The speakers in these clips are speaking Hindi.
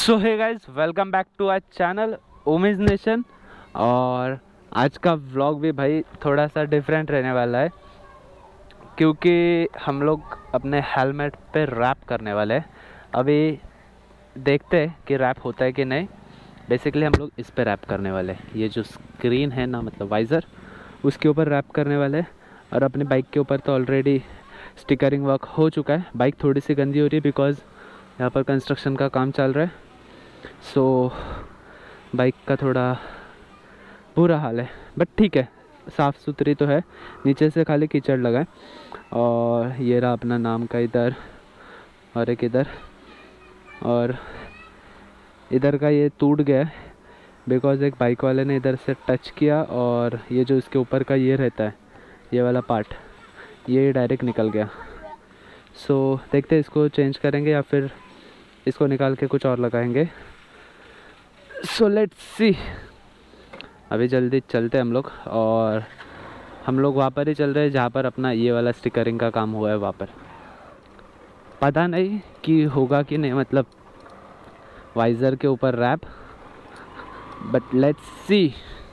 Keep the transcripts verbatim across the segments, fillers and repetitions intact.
So hey guys, welcome back to our channel ओमेज नेशन। और आज का व्लॉग भी भाई थोड़ा सा डिफरेंट रहने वाला है, क्योंकि हम लोग अपने हेलमेट पे रैप करने वाले हैं। अभी देखते हैं कि रैप होता है कि नहीं। बेसिकली हम लोग इस पे रैप करने वाले हैं। ये जो स्क्रीन है ना, मतलब वाइज़र, उसके ऊपर रैप करने वाले हैं। और अपनी बाइक के ऊपर तो ऑलरेडी स्टिकरिंग वर्क हो चुका है। बाइक थोड़ी सी गंदी हो रही है बिकॉज़ यहाँ पर कंस्ट्रक्शन का काम चल रहा है। सो so, बाइक का थोड़ा बुरा हाल है, बट ठीक है, साफ़ सुथरी तो है। नीचे से खाली कीचड़ लगा है। और ये रहा अपना नाम का इधर, और एक इधर, और इधर का ये टूट गया है बिकॉज़ एक बाइक वाले ने इधर से टच किया और ये जो इसके ऊपर का ये रहता है, ये वाला पार्ट, ये डायरेक्ट निकल गया। सो so, देखते हैं इसको चेंज करेंगे या फिर इसको निकाल के कुछ और लगाएंगे। So let's see. अभी जल्दी चलते हम लोग, और हम लोग वहाँ पर ही चल रहे हैं जहाँ पर अपना ये वाला स्टिकरिंग का काम हुआ है। वहाँ पर पता नहीं कि होगा कि नहीं, मतलब वाइज़र के ऊपर wrap, but let's see.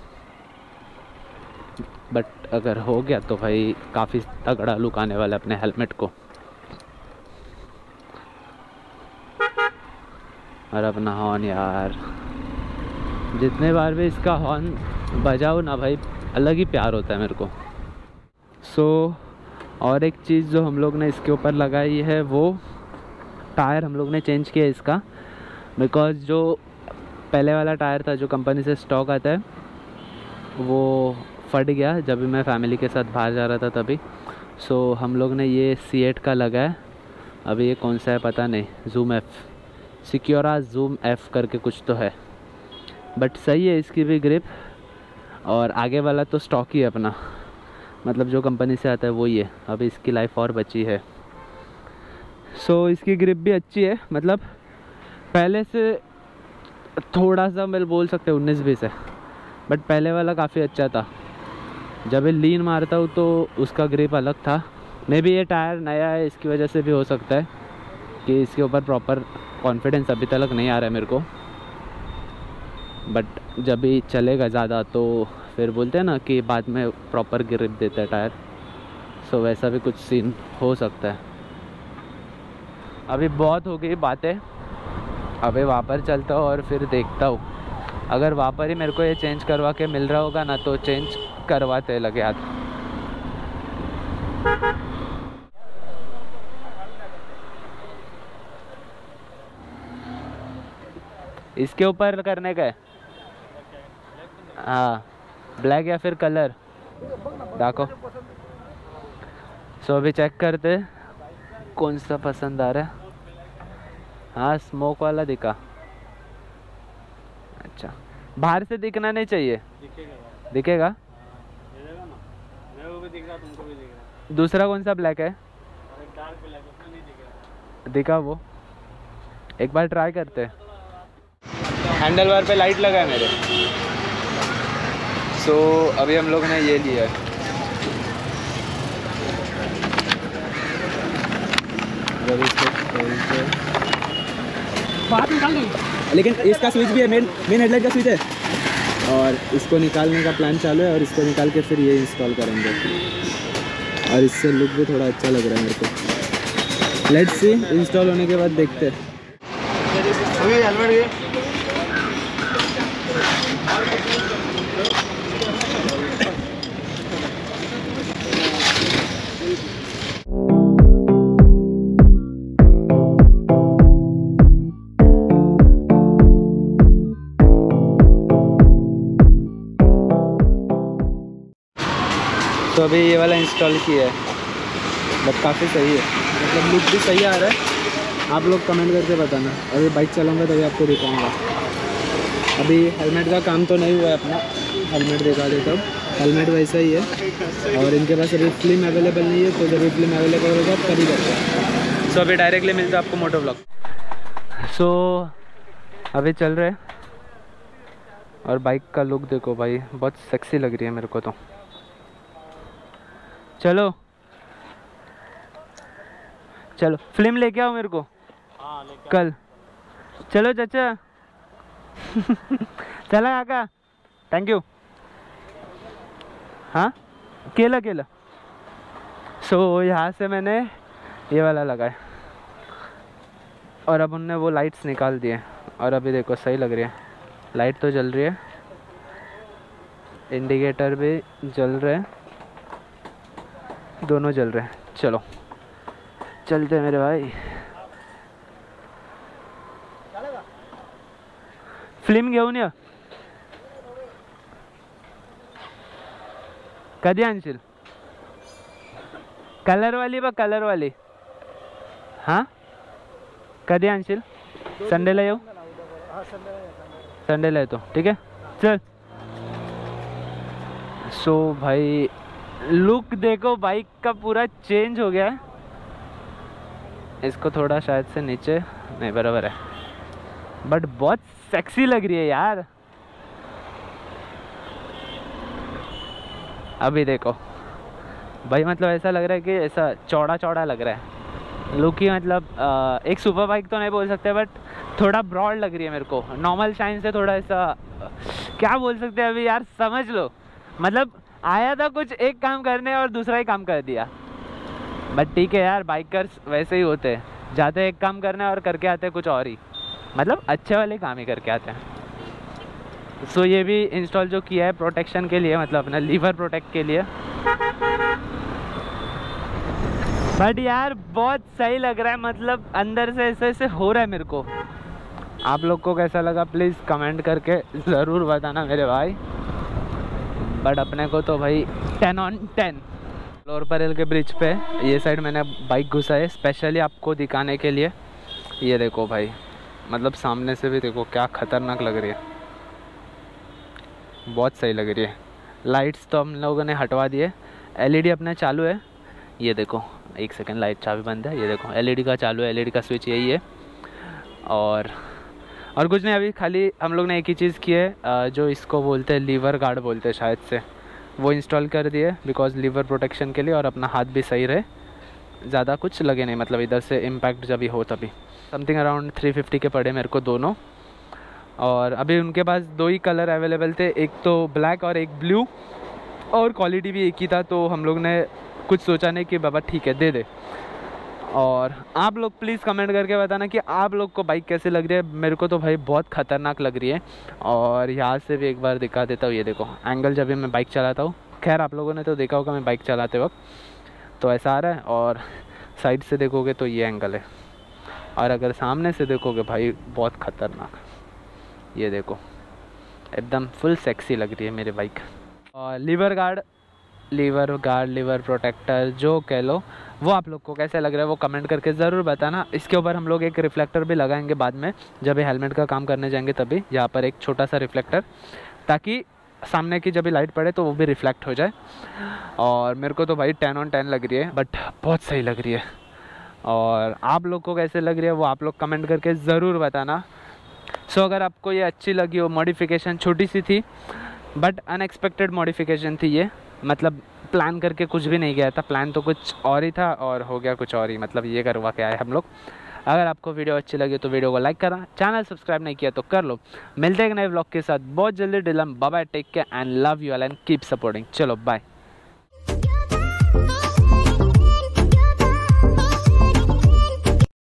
But अगर हो गया तो भाई काफ़ी तगड़ा लुक आने वाला है अपने हेलमेट को। और अपना हॉर्न यार, जितने बार भी इसका हॉर्न बजाओ ना भाई, अलग ही प्यार होता है मेरे को। सो so, और एक चीज़ जो हम लोग ने इसके ऊपर लगाई है, वो टायर हम लोग ने चेंज किया इसका, बिकॉज़ जो पहले वाला टायर था जो कंपनी से स्टॉक आता है, वो फट गया जब भी मैं फैमिली के साथ बाहर जा रहा था तभी। सो so, हम लोग ने ये सी एट का लगाया। अभी ये कौन सा है पता नहीं, जूम एफ, सिक्योरा जूम एफ करके कुछ तो है, बट सही है इसकी भी ग्रिप। और आगे वाला तो स्टॉक ही है अपना, मतलब जो कंपनी से आता है वो ही है। अभी इसकी लाइफ और बची है। सो so, इसकी ग्रिप भी अच्छी है, मतलब पहले से थोड़ा सा मैं बोल सकते हैं उन्नीस बीस है, बट पहले वाला काफ़ी अच्छा था। जब ये लीन मारता हूँ तो उसका ग्रिप अलग था। मे बी ये टायर नया है, इसकी वजह से भी हो सकता है कि इसके ऊपर प्रॉपर कॉन्फिडेंस अभी तक नहीं आ रहा है मेरे को। बट जब भी चलेगा ज़्यादा तो फिर बोलते हैं ना कि बाद में प्रॉपर ग्रिप देता है टायर। सो वैसा भी कुछ सीन हो सकता है। अभी बहुत हो गई बातें, अभी वहाँ पर चलता हूँ और फिर देखता हूँ। अगर वहाँ पर ही मेरे को ये चेंज करवा के मिल रहा होगा ना, तो चेंज करवाते लगे हाथ। इसके ऊपर करने का है, हाँ, ब्लैक या फिर कलर देखो। सो अभी चेक करते कौन सा पसंद आ रहा है। हाँ, स्मोक वाला दिखा। अच्छा, बाहर से दिखना नहीं चाहिए, दिखेगा, दिखेगा? मेरे को भी दिख रहा, तुमको भी दिख रहा। दूसरा कौन सा ब्लैक है? डार्क ब्लैक, उसमें नहीं दिख रहा। दिखा वो, एक बार ट्राई करते हैं। हैंडल बार पे लाइट लगा है मेरे। सो so, अभी हम लोग ने ये लिया है। लेकिन इसका स्विच भी है, मेन मेन हेडलाइट का स्विच है, और इसको निकालने का प्लान चालू है। और इसको निकाल के फिर ये इंस्टॉल करेंगे, और इससे लुक भी थोड़ा अच्छा लग रहा है मेरे को। लेट्स सी, इंस्टॉल होने के बाद देखते हैं। तो अभी ये वाला इंस्टॉल किया है, बट काफ़ी सही है, मतलब लुक भी सही आ रहा है। आप लोग कमेंट करके बताना। अभी बाइक चलाऊंगा तभी आपको दिखाऊंगा। अभी हेलमेट का काम तो नहीं हुआ है अपना, हेलमेट दिखा देता हूँ। हेलमेट वैसा ही है, और इनके पास अभी फिल्म अवेलेबल नहीं है, तो जब फिल्म अवेलेबल होगा तभी करते हैं। सो अभी डायरेक्टली मिलता है आपको मोटो ब्लॉग। सो अभी चल रहे हैं, और बाइक का लुक देखो भाई, बहुत सेक्सी लग रही है मेरे को तो। चलो चलो, फिल्म लेके आओ मेरे को। हाँ, लेके कल चलो चाचा चला काका, थैंक यू। हाँ केला केला। सो so, यहाँ से मैंने ये वाला लगाया और अब उनने वो लाइट्स निकाल दिए और अभी देखो सही लग रही है, लाइट तो जल रही है, इंडिकेटर भी जल रहे हैं, दोनों जल रहे हैं। चलो चलते हैं मेरे भाई। फिल्म घेऊन या कधी आणशील? कलर वाली बघ, कलर वाली। हाँ कधी आणशील? संडेला येऊ? संडेला येतो, ठीक है चल। सो so, भाई लुक देखो बाइक का पूरा चेंज हो गया है। इसको थोड़ा शायद से नीचे नहीं, बराबर है, बट बहुत सेक्सी लग रही है यार। अभी देखो भाई, मतलब ऐसा लग रहा है कि ऐसा चौड़ा चौड़ा लग रहा है लुक ही, मतलब आ, एक सुपर बाइक तो नहीं बोल सकते बट थोड़ा ब्रॉड लग रही है मेरे को। नॉर्मल शाइन से थोड़ा ऐसा क्या बोल सकते हैं अभी यार, समझ लो। मतलब आया था कुछ एक काम करने और दूसरा ही काम कर दिया, बट ठीक है यार, बाइकर्स वैसे ही होते हैं, जाते एक काम करने और करके आते कुछ और ही, मतलब अच्छे वाले काम ही करके आते हैं। सो so, ये भी इंस्टॉल जो किया है प्रोटेक्शन के लिए, मतलब अपना लीवर प्रोटेक्ट के लिए। बट यार बहुत सही लग रहा है, मतलब अंदर से ऐसे ऐसे हो रहा है मेरे को। आप लोग को कैसा लगा प्लीज़ कमेंट करके ज़रूर बताना मेरे भाई। बट अपने को तो भाई ten on ten. Lower Parel के ब्रिज पे ये साइड मैंने बाइक घुसा है स्पेशली आपको दिखाने के लिए। ये देखो भाई, मतलब सामने से भी देखो क्या खतरनाक लग रही है, बहुत सही लग रही है। लाइट्स तो हम लोगों ने हटवा दिए, एलईडी अपना चालू है। ये देखो एक सेकंड, लाइट चाबी बंद है। ये देखो एलईडी का चालू है, एलईडी का स्विच यही है। और और कुछ नहीं, अभी खाली हम लोग ने एक ही चीज़ की है, जो इसको बोलते हैं लीवर गार्ड बोलते हैं शायद से, वो इंस्टॉल कर दिए बिकॉज लीवर प्रोटेक्शन के लिए, और अपना हाथ भी सही रहे, ज़्यादा कुछ लगे नहीं, मतलब इधर से इम्पैक्ट जब भी हो तभी। समथिंग अराउंड थ्री फिफ्टी के पड़े मेरे को दोनों। और अभी उनके पास दो ही कलर अवेलेबल थे, एक तो ब्लैक और एक ब्लू, और क्वालिटी भी एक ही था, तो हम लोग ने कुछ सोचा नहीं कि बाबा ठीक है दे दे। और आप लोग प्लीज़ कमेंट करके बताना कि आप लोग को बाइक कैसे लग रही है। मेरे को तो भाई बहुत ख़तरनाक लग रही है। और यहाँ से भी एक बार दिखा देता हूँ, ये देखो एंगल जब भी मैं बाइक चलाता हूँ, खैर आप लोगों ने तो देखा होगा मैं बाइक चलाते वक्त, तो ऐसा आ रहा है। और साइड से देखोगे तो ये एंगल है, और अगर सामने से देखोगे भाई बहुत ख़तरनाक, ये देखो एकदम फुल सेक्सी लग रही है मेरी बाइक। और lever guard lever guard lever protector जो कह लो, वो आप लोग को कैसे लग रहा है वो कमेंट करके ज़रूर बताना। इसके ऊपर हम लोग एक रिफ्लेक्टर भी लगाएंगे बाद में, जब ये हेलमेट का काम करने जाएंगे तभी, यहाँ पर एक छोटा सा रिफ्लेक्टर, ताकि सामने की जब भी लाइट पड़े तो वो भी रिफ्लेक्ट हो जाए। और मेरे को तो भाई टेन ऑन टेन लग रही है, बट बहुत सही लग रही है। और आप लोग को कैसे लग रही है वो आप लोग कमेंट करके ज़रूर बताना। सो so, अगर आपको ये अच्छी लगी हो, मॉडिफिकेशन छोटी सी थी बट अनएक्सपेक्टेड मॉडिफिकेशन थी ये, मतलब प्लान करके कुछ भी नहीं गया था, प्लान तो कुछ और ही था और हो गया कुछ और ही, मतलब ये करवा के आए हम लोग। अगर आपको वीडियो अच्छी लगी तो वीडियो को लाइक करना, चैनल सब्सक्राइब नहीं किया तो कर लो। मिलते हैं एक नए व्लॉग के साथ बहुत जल्दी। डिलम bye bye, take care and love you all and keep supporting. चलो बाय।